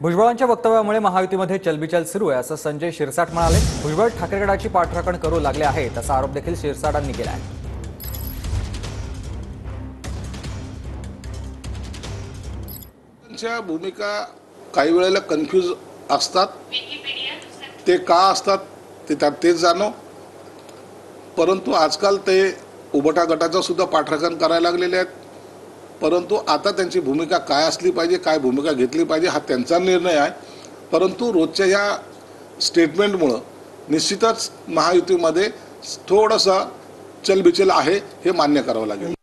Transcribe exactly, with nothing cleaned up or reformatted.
भुजबळांच्या वक्तव्यामुळे महायुतीमध्ये चलबिचल सुरू आहे असं संजय शिरसाट म्हणाले। भुजबळ ठाकरेगडाची पाठराखण करू लागले आहेत असा आरोप देखील शिरसाटांनी केला आहे। त्यांच्या भूमिका काही वेळेला कन्फ्यूज असतात, ते का असतात ते त्यात तेच जाणो। परंतु आजकाल ते उभटा गटाचं सुद्धा पाठराखण करायला लागलेले आहेत। परंतु आता त्यांची भूमिका काय असली पाहिजे, काय भूमिका घेतली पाहिजे हा त्यांचा निर्णय आहे। परंतु रोजच्या या स्टेटमेंटमुळे निश्चितच महायुतीमध्ये थोडंसं चलबिचल आहे हे मान्य करावं लागेल।